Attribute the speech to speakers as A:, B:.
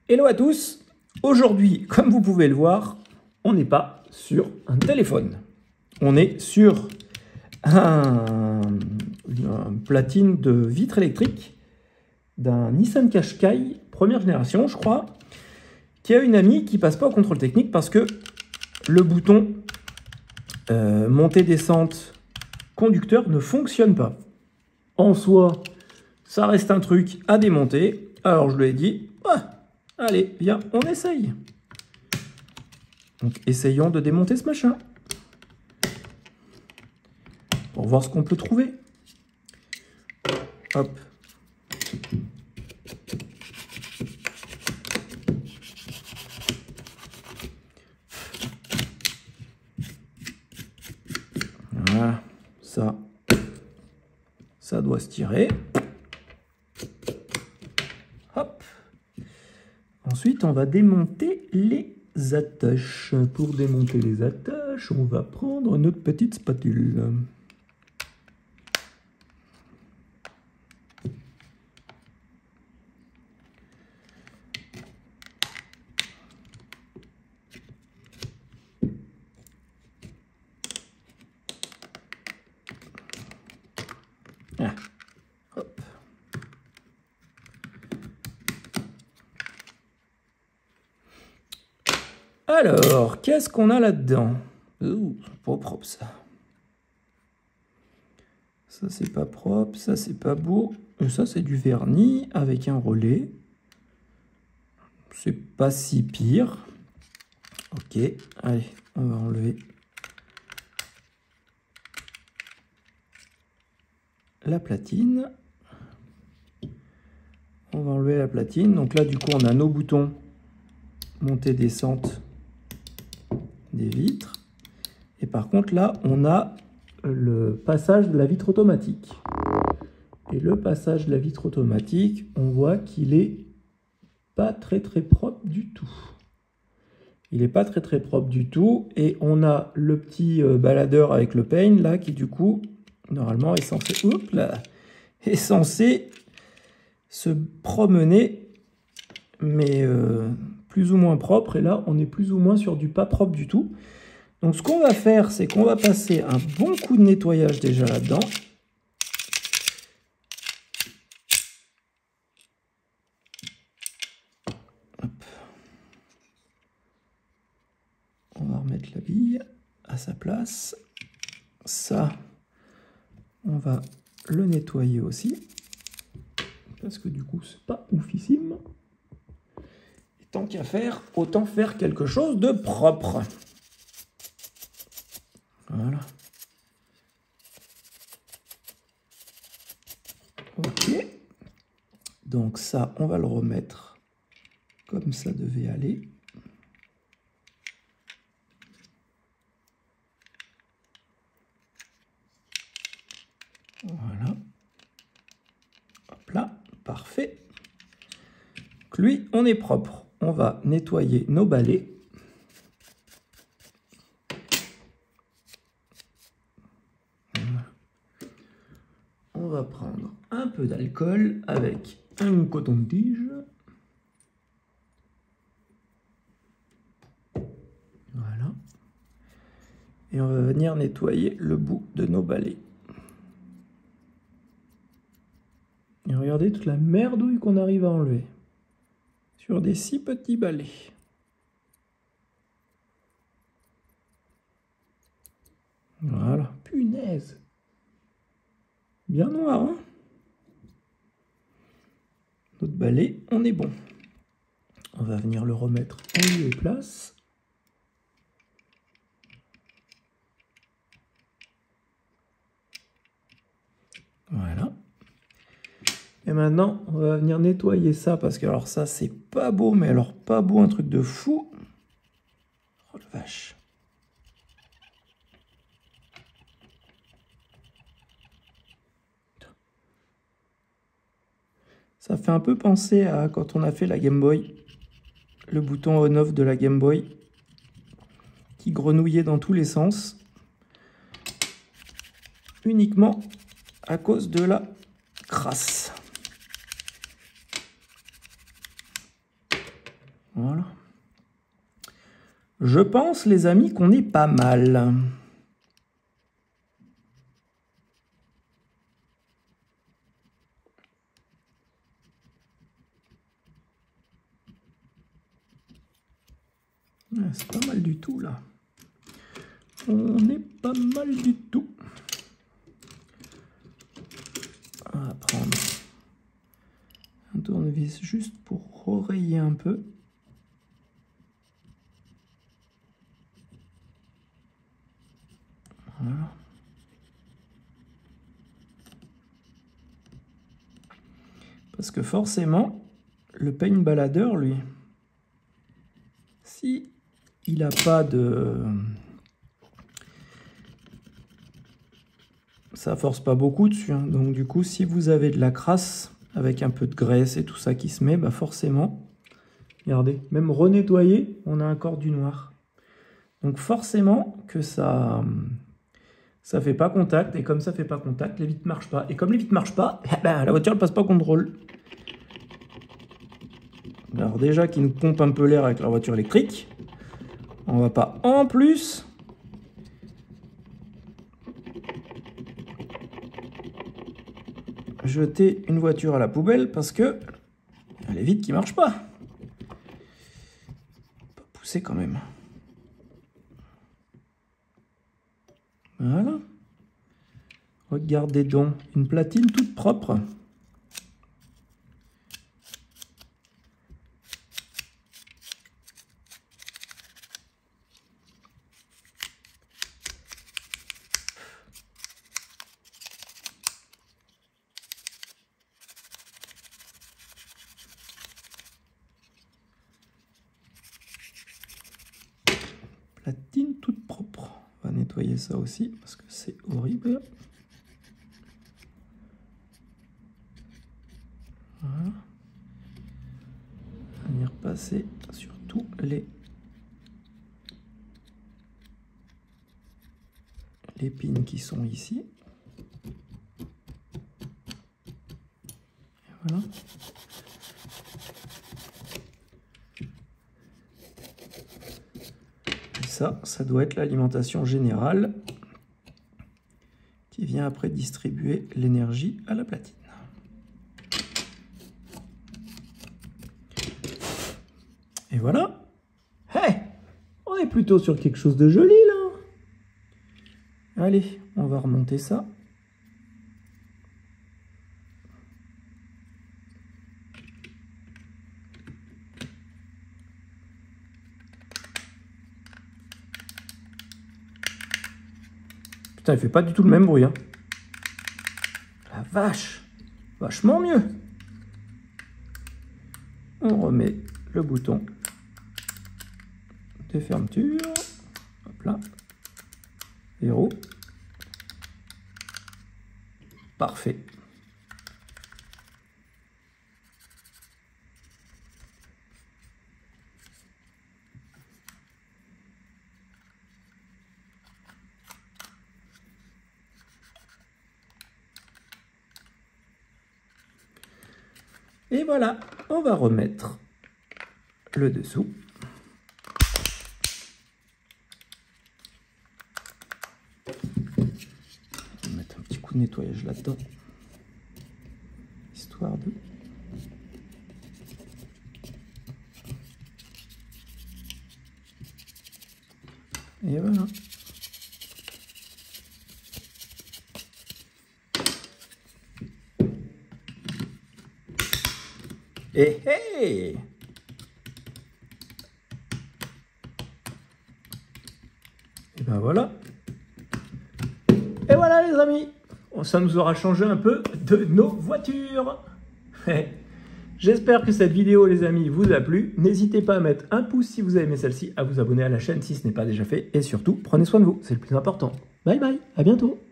A: Hello à tous. Aujourd'hui, comme vous pouvez le voir, on n'est pas sur un téléphone. On est sur une platine de vitre électrique d'un Nissan Qashqai première génération, je crois, qui a une amie qui passe pas au contrôle technique parce que le bouton montée-descente conducteur ne fonctionne pas. En soi, ça reste un truc à démonter. Alors je lui ai dit, allez, viens, on essaye. Donc essayons de démonter ce machin. Pour voir ce qu'on peut trouver. Hop. Voilà, ça doit se tirer. Hop. Ensuite, on va démonter les attaches. Pour démonter les attaches, on va prendre notre petite spatule. Hop. Alors, qu'est-ce qu'on a là-dedans? Pas propre ça. Ça c'est pas propre, ça c'est pas beau. Et ça c'est du vernis avec un relais. C'est pas si pire. Ok, allez, on va enlever la platine. On va enlever la platine. Donc là, du coup, on a nos boutons montée-descente des vitres. Et par contre, là, on a le passage de la vitre automatique. Et le passage de la vitre automatique, on voit qu'il est pas très propre du tout. Il n'est pas très propre du tout. Et on a le petit baladeur avec le peigne, là, qui du coup, normalement, est censé se promener, mais plus ou moins propre. Et là, on est plus ou moins sur du pas propre du tout. Donc, ce qu'on va faire, c'est qu'on va passer un bon coup de nettoyage déjà là-dedans. On va remettre la bille à sa place. Ça, on va le nettoyer aussi. Parce que du coup, c'est pas oufissime. Et tant qu'à faire, autant faire quelque chose de propre. Voilà. Ok. Donc ça, on va le remettre comme ça devait aller. Voilà. Hop là, parfait. Donc lui, on est propre. On va nettoyer nos balais. On va prendre un peu d'alcool avec un coton-tige. Voilà. Et on va venir nettoyer le bout de nos balais. Et regardez toute la merdouille qu'on arrive à enlever. Sur des si petits balais. Voilà. Punaise. Bien noir, hein? Notre balai, on est bon. On va venir le remettre en lieu et place. Voilà. Et maintenant, on va venir nettoyer ça parce que alors ça, c'est pas beau, mais alors pas beau, un truc de fou. Oh la vache. Ça fait un peu penser à quand on a fait la Game Boy. Le bouton on-off de la Game Boy qui grenouillait dans tous les sens. Uniquement à cause de la crasse. Voilà. Je pense, les amis, qu'on est pas mal. C'est pas mal du tout, là. On est pas mal du tout. On va prendre un tournevis juste pour oreiller un peu. Voilà. Parce que forcément, le peigne baladeur, lui, si il n'a pas de... Ça force pas beaucoup dessus, hein. Donc du coup, si vous avez de la crasse avec un peu de graisse et tout ça qui se met, bah forcément, regardez, même renettoyer, on a encore du noir. Donc forcément que ça fait pas contact, et comme ça fait pas contact, les vitres marchent pas. Et comme les vitres marchent pas, ben, la voiture ne passe pas contrôle. Alors déjà qu'ils nous pompent un peu l'air avec la voiture électrique, on va pas en plus jeter une voiture à la poubelle parce que il y a les vitres qui marchent pas. Pas pousser quand même. Voilà. Regardez donc, une platine toute propre. Platine toute propre. On va nettoyer ça aussi parce que c'est horrible. Voilà. On va venir passer sur tous les pins qui sont ici. Et voilà. Ça doit être l'alimentation générale qui vient après distribuer l'énergie à la platine. Et voilà. Hey, on est plutôt sur quelque chose de joli là. Allez, on va remonter ça. Putain, il fait pas du tout le même bruit, hein. La vache, vachement mieux. On remet le bouton de fermeture. Hop là. Verrou. Parfait. Et voilà, on va remettre le dessous. On va mettre un petit coup de nettoyage là-dedans, histoire de... Et voilà. Et hey! Et ben voilà. Et voilà les amis. Ça nous aura changé un peu de nos voitures. J'espère que cette vidéo les amis vous a plu. N'hésitez pas à mettre un pouce si vous avez aimé celle-ci, à vous abonner à la chaîne si ce n'est pas déjà fait. Et surtout, prenez soin de vous, c'est le plus important. Bye bye, à bientôt.